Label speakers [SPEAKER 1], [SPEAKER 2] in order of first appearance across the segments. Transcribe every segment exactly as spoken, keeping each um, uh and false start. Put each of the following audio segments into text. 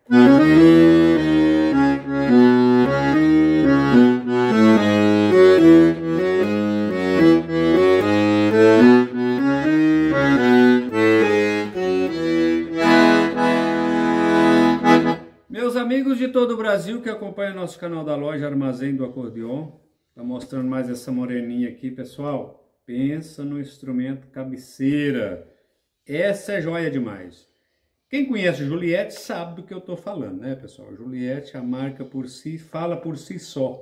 [SPEAKER 1] Meus amigos de todo o Brasil que acompanham nosso canal da loja Armazém do Acordeon, tá mostrando mais essa moreninha aqui, pessoal. Pensa no instrumento cabeceira. Essa é joia demais. Quem conhece Juliette sabe do que eu tô falando, né, pessoal? Juliette, a marca por si, fala por si só.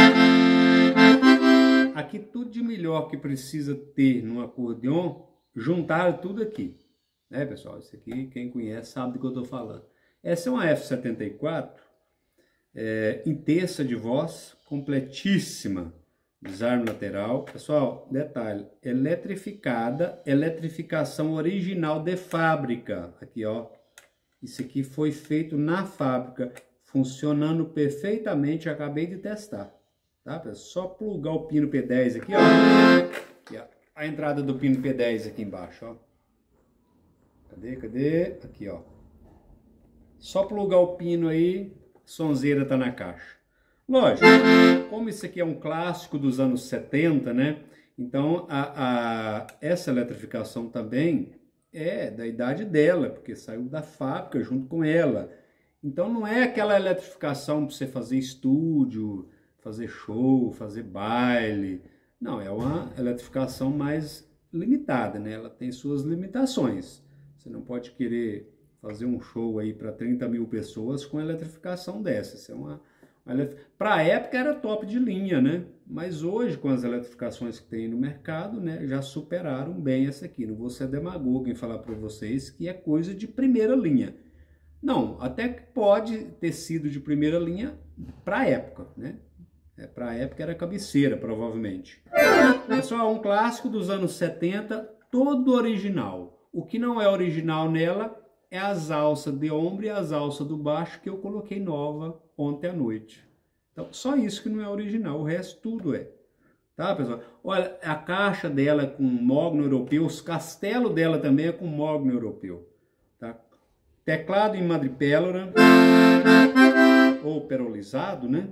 [SPEAKER 1] Aqui tudo de melhor que precisa ter no acordeon, juntaram tudo aqui, né, pessoal? Isso aqui, quem conhece sabe do que eu tô falando. Essa é uma F setenta e quatro, é, em terça de voz, completíssima, desarme lateral. Pessoal, detalhe, eletrificada, eletrificação original de fábrica. Aqui, ó, isso aqui foi feito na fábrica, funcionando perfeitamente, acabei de testar, tá? É só plugar o pino P dez aqui, ó, aqui, ó, a entrada do pino P dez aqui embaixo, ó. Cadê, cadê? Aqui, ó. Só plugar o pino aí, sonzeira tá na caixa. Lógico, como isso aqui é um clássico dos anos setenta, né? Então, a, a, essa eletrificação também é da idade dela, porque saiu da fábrica junto com ela. Então, não é aquela eletrificação para você fazer estúdio, fazer show, fazer baile. Não, é uma eletrificação mais limitada, né? Ela tem suas limitações. Você não pode querer fazer um show aí para trinta mil pessoas com eletrificação dessa. Isso é uma, uma para a época era top de linha, né? Mas hoje, com as eletrificações que tem no mercado, né, já superaram bem essa aqui. Não vou ser demagogo em falar para vocês que é coisa de primeira linha. Não, até que pode ter sido de primeira linha para a época, né? É, para a época era cabeceira, provavelmente. Pessoal, um clássico dos anos setenta, todo original. O que não é original nela é as alças de ombro e as alças do baixo que eu coloquei nova ontem à noite. Então, só isso que não é original, o resto tudo é. Tá, pessoal? Olha, a caixa dela é com mogno europeu, os castelos dela também é com mogno europeu. Tá? Teclado em madrepérola, ou perolizado, né?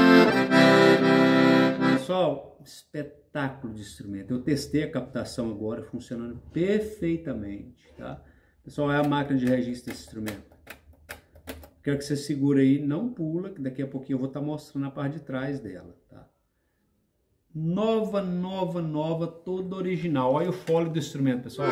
[SPEAKER 1] Pessoal, espetáculo de instrumento. Eu testei a captação agora, funcionando perfeitamente, tá? Pessoal, é a máquina de registro desse instrumento. Quero que você segure aí, não pula, que daqui a pouquinho eu vou estar mostrando a parte de trás dela, tá? Nova, nova, nova, toda original. Olha o fole do instrumento, pessoal.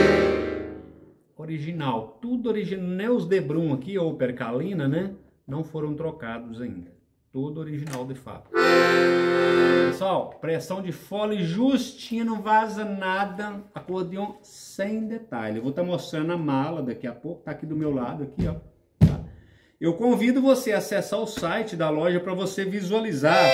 [SPEAKER 1] Original, tudo original. Nem os debrum aqui, ou percalina, né? Não foram trocados ainda. Todo original de fábrica. Pessoal, pressão de fole justinha, não vaza nada, acordeon sem detalhe. Eu vou estar mostrando a mala daqui a pouco, tá aqui do meu lado, aqui, ó. Tá? Eu convido você a acessar o site da loja para você visualizar.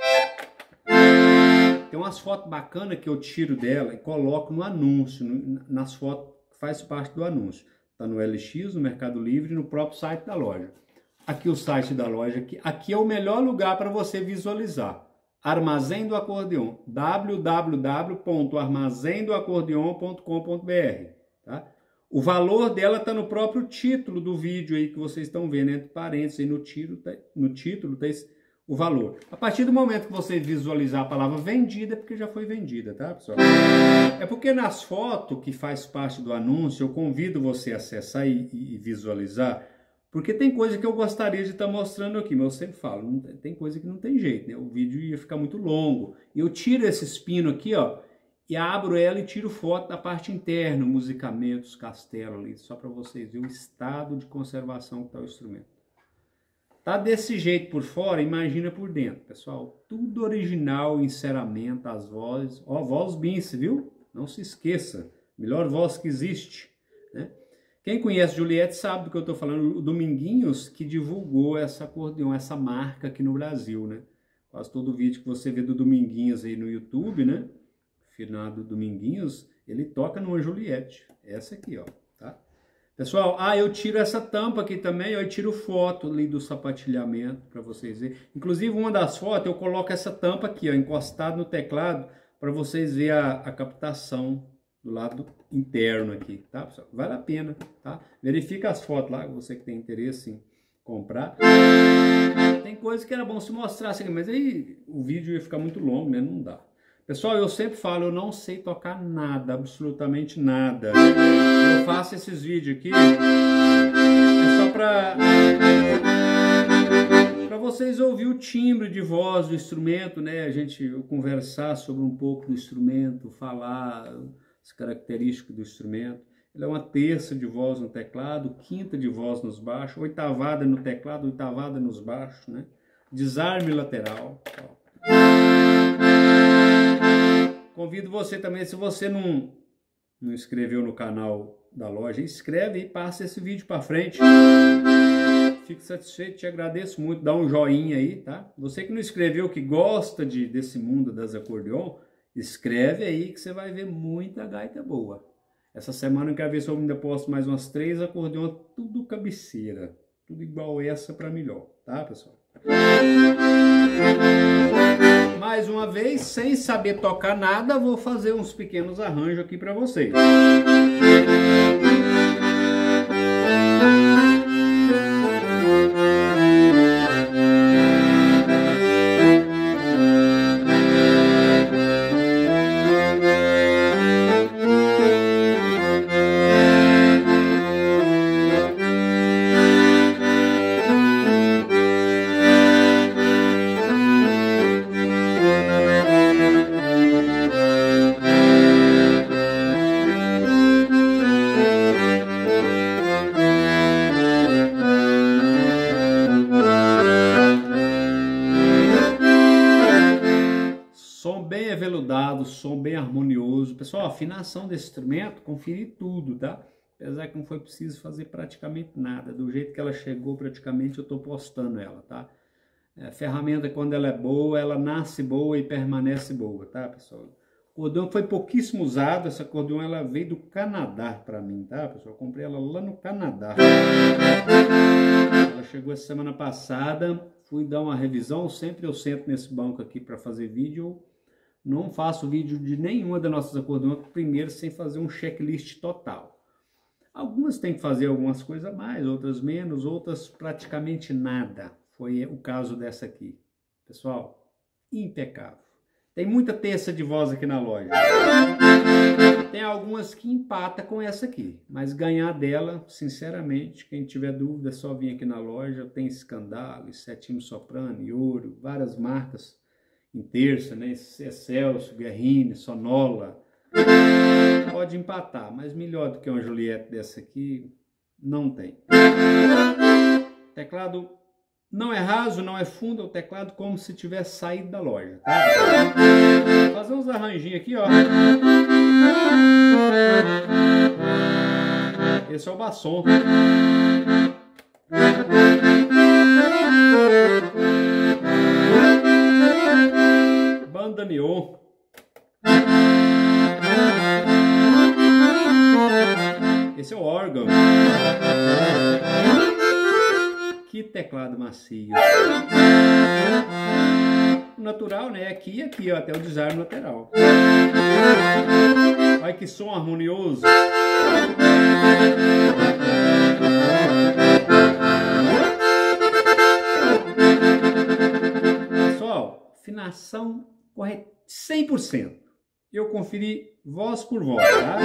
[SPEAKER 1] Tem umas fotos bacanas que eu tiro dela e coloco no anúncio, nas fotos que faz parte do anúncio. Tá no L X, no Mercado Livre e no próprio site da loja. Aqui o site da loja, aqui, aqui é o melhor lugar para você visualizar. Armazém do Acordeon, w w w ponto armazém do acordeon ponto com ponto b r, tá? O valor dela está no próprio título do vídeo aí que vocês estão vendo, entre parênteses, aí no título, tá, no título tá esse, o valor. A partir do momento que você visualizar a palavra vendida, é porque já foi vendida, tá, pessoal? É porque nas fotos que faz parte do anúncio, eu convido você a acessar e, e visualizar, porque tem coisa que eu gostaria de estar mostrando aqui, mas eu sempre falo, não tem, tem coisa que não tem jeito, né? O vídeo ia ficar muito longo. E eu tiro esse espino aqui, ó, e abro ela e tiro foto da parte interna, musicamentos, castelo ali, só para vocês verem o estado de conservação que está o instrumento. Tá desse jeito por fora, imagina por dentro, pessoal. Tudo original, enceramento, as vozes. Ó, voz Bince, viu? Não se esqueça, melhor voz que existe, né? Quem conhece Juliette sabe do que eu estou falando, o Dominguinhos que divulgou essa acordeon, essa marca aqui no Brasil, né? Quase todo vídeo que você vê do Dominguinhos aí no YouTube, né? Finado Dominguinhos, ele toca numa Juliette, essa aqui, ó, tá? Pessoal, ah, eu tiro essa tampa aqui também, eu tiro foto ali do sapatilhamento para vocês verem. Inclusive, uma das fotos eu coloco essa tampa aqui, ó, encostado no teclado, para vocês verem a, a captação do lado interno aqui, tá, pessoal? Vale a pena, tá? Verifica as fotos lá, você que tem interesse em, comprar. Tem coisa que era bom se mostrar assim, mas aí o vídeo ia ficar muito longo, né? Não dá. Pessoal, eu sempre falo, eu não sei tocar nada, absolutamente nada. Eu faço esses vídeos aqui é só para para vocês ouvir o timbre de voz do instrumento, né? A gente conversar sobre um pouco do instrumento, falar as características do instrumento. Ele é uma terça de voz no teclado, quinta de voz nos baixos, oitavada no teclado, oitavada nos baixos, né? Desarme lateral. Convido você também, se você não, não inscreveu no canal da loja, inscreve e passa esse vídeo para frente. Fico satisfeito, te agradeço muito, dá um joinha aí, tá? Você que não inscreveu, que gosta de, desse mundo das acordeon, escreve aí que você vai ver muita gaita boa. Essa semana eu quero ver se eu ainda posto mais umas três acordeon, tudo cabeceira, tudo igual essa para melhor, tá, pessoal? Mais uma vez, sem saber tocar nada, vou fazer uns pequenos arranjos aqui para vocês. Som bem aveludado, som bem harmonioso. Pessoal, a afinação desse instrumento, conferi tudo, tá? Apesar que não foi preciso fazer praticamente nada. Do jeito que ela chegou, praticamente, eu estou postando ela, tá? A ferramenta, quando ela é boa, ela nasce boa e permanece boa, tá, pessoal? O acordeon foi pouquíssimo usado. Essa acordeon, ela veio do Canadá para mim, tá, pessoal? Eu comprei ela lá no Canadá. Ela chegou essa semana passada. Fui dar uma revisão. Sempre eu sento nesse banco aqui para fazer vídeo. Não faço vídeo de nenhuma das nossas acordeões primeiro sem fazer um checklist total. Algumas tem que fazer algumas coisas a mais, outras menos, outras praticamente nada. Foi o caso dessa aqui. Pessoal, impecável. Tem muita terça de voz aqui na loja. Tem algumas que empata com essa aqui, mas ganhar dela, sinceramente, quem tiver dúvida é só vir aqui na loja. Tem escandalo, sétimo soprano, ouro, várias marcas em terça, né? Excelso, Guerrini, Sonola. Pode empatar, mas melhor do que uma Juliette dessa aqui, não tem. Teclado não é raso, não é fundo, é o teclado como se tivesse saído da loja, tá? Vou fazer uns arranjinhos aqui, ó. Esse é o bassom. Bandoneon. Esse é o órgão. Que teclado macio. O natural, né? Aqui e aqui, ó, até o desarme lateral. Olha que som harmonioso. Pessoal, afinação correta cem por cento. Eu conferi voz por voz, tá?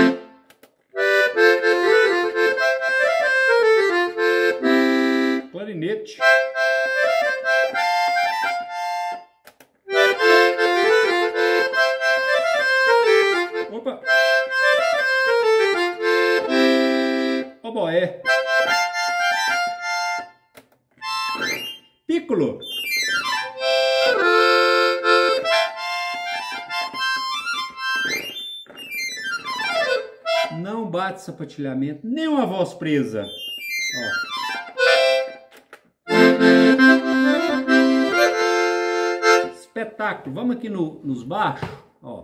[SPEAKER 1] Clarinete. Opa! Oboé. Piccolo. Não bate sapatilhamento, nem uma voz presa. Ó. Espetáculo. Vamos aqui no, nos baixos, ó.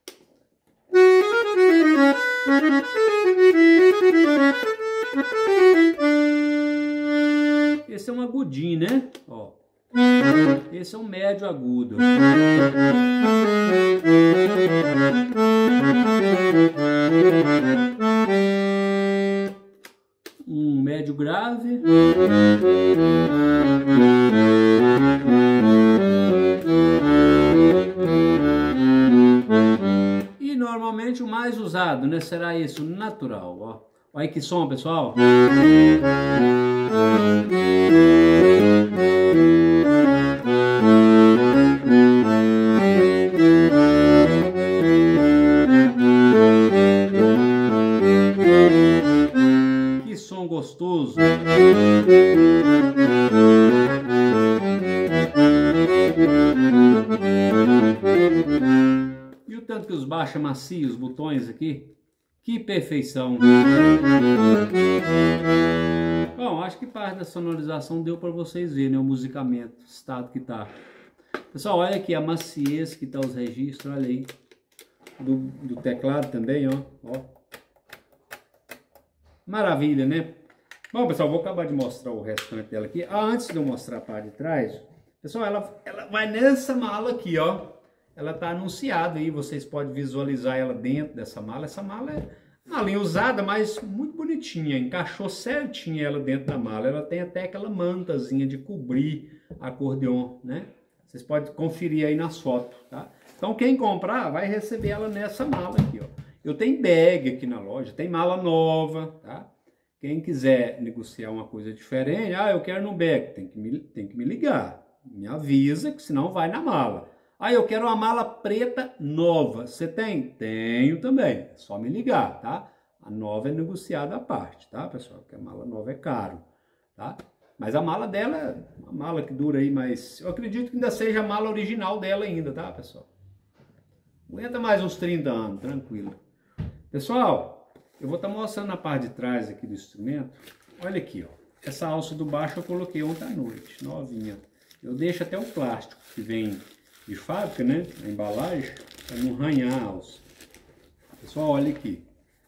[SPEAKER 1] Esse é um agudinho, né? Ó. Esse é um médio agudo. Um médio grave. grave. E normalmente o mais usado, né, será esse, o natural, ó. Olha que som, pessoal. Que som gostoso. E o tanto que os baixos macios, os botões aqui. Que perfeição! Bom, acho que parte da sonorização deu para vocês verem, né, o musicamento, o estado que tá. Pessoal, olha aqui a maciez que tá os registros, olha aí. Do, do teclado também, ó, ó. Maravilha, né? Bom, pessoal, vou acabar de mostrar o restante dela aqui. Ah, antes de eu mostrar a parte de trás, pessoal, ela, ela vai nessa mala aqui, ó. Ela está anunciada aí, vocês podem visualizar ela dentro dessa mala. Essa mala é uma linha usada, mas muito bonitinha, encaixou certinho ela dentro da mala. Ela tem até aquela mantazinha de cobrir acordeon, né? Vocês podem conferir aí nas fotos, tá? Então quem comprar vai receber ela nessa mala aqui, ó. Eu tenho bag aqui na loja, tem mala nova, tá? Quem quiser negociar uma coisa diferente, ah, eu quero no bag, tem que me, tem que me ligar, me avisa, que senão vai na mala. Ah, eu quero uma mala preta nova. Você tem? Tenho também. É só me ligar, tá? A nova é negociada à parte, tá, pessoal? Porque a mala nova é caro, tá? Mas a mala dela é uma mala que dura aí mais... Eu acredito que ainda seja a mala original dela ainda, tá, pessoal? Aguenta mais uns trinta anos, tranquilo. Pessoal, eu vou estar mostrando a parte de trás aqui do instrumento. Olha aqui, ó. Essa alça do baixo eu coloquei ontem à noite, novinha. Eu deixo até o plástico que vem de fábrica, né, a embalagem, para não arranhar a alça. Pessoal, olha aqui.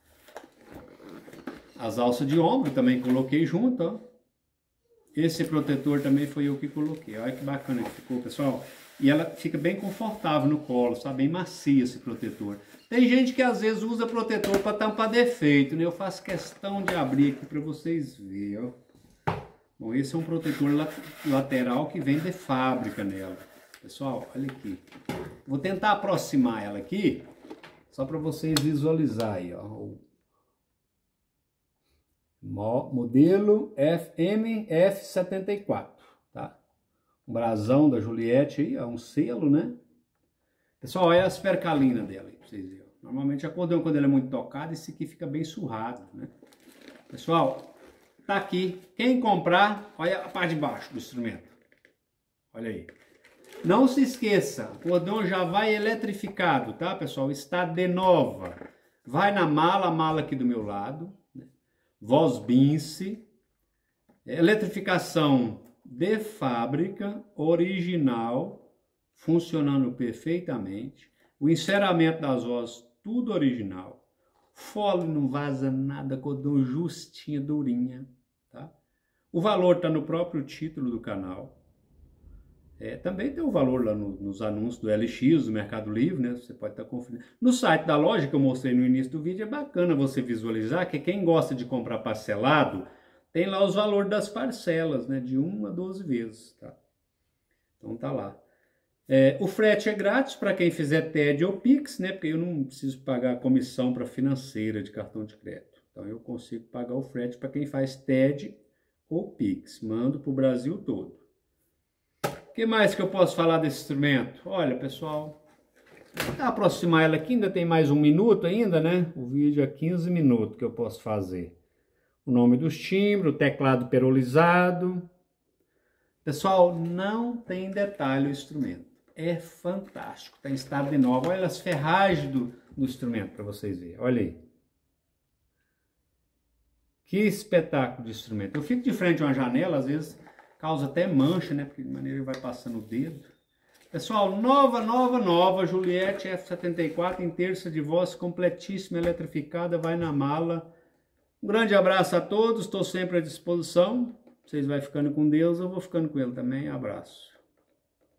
[SPEAKER 1] As alças de ombro também coloquei junto, ó. Esse protetor também foi eu que coloquei. Olha que bacana que ficou, pessoal. E ela fica bem confortável no colo, sabe? Bem macio esse protetor. Tem gente que às vezes usa protetor para tampar defeito, né? Eu faço questão de abrir aqui para vocês verem, ó. Bom, esse é um protetor lateral que vem de fábrica nela. Pessoal, olha aqui. Vou tentar aproximar ela aqui, só para vocês visualizarem, ó. O modelo M F setenta e quatro, tá? Um brasão da Juliette aí, ó, um selo, né? Pessoal, olha as percalinas dela aí, pra vocês verem. Normalmente a acordeão, quando ela é muito tocada, esse aqui fica bem surrado, né? Pessoal, tá aqui. Quem comprar, olha a parte de baixo do instrumento. Olha aí. Não se esqueça, o acordeão já vai eletrificado, tá, pessoal? Está de nova. Vai na mala, a mala aqui do meu lado, né? Voz Bince, eletrificação de fábrica, original, funcionando perfeitamente. O enceramento das vozes, tudo original. Fole não vaza nada, acordeão justinha, durinha, tá? O valor está no próprio título do canal. É, também tem o valor lá no, nos anúncios do L X, do Mercado Livre, né? Você pode estar conferindo. No site da loja que eu mostrei no início do vídeo, é bacana você visualizar que quem gosta de comprar parcelado, tem lá os valores das parcelas, né? De uma a doze vezes, tá? Então tá lá. É, o frete é grátis para quem fizer T E D ou Pix, né? Porque eu não preciso pagar a comissão para financeira de cartão de crédito. Então eu consigo pagar o frete para quem faz T E D ou Pix. Mando para o Brasil todo. O que mais que eu posso falar desse instrumento? Olha, pessoal, vou aproximar ela aqui, ainda tem mais um minuto ainda, né? O vídeo é quinze minutos que eu posso fazer. O nome dos timbres, o teclado perolizado. Pessoal, não tem detalhe o instrumento. É fantástico, está em estado de nova. Olha as ferragens do, do instrumento para vocês verem, olha aí. Que espetáculo de instrumento. Eu fico de frente a uma janela, às vezes causa até mancha, né? Porque de maneira que vai passando o dedo. Pessoal, nova, nova, nova, Juliette F setenta e quatro em terça de voz, completíssima, eletrificada, vai na mala. Um grande abraço a todos, estou sempre à disposição. Vocês vão ficando com Deus, eu vou ficando com ele também. Abraço.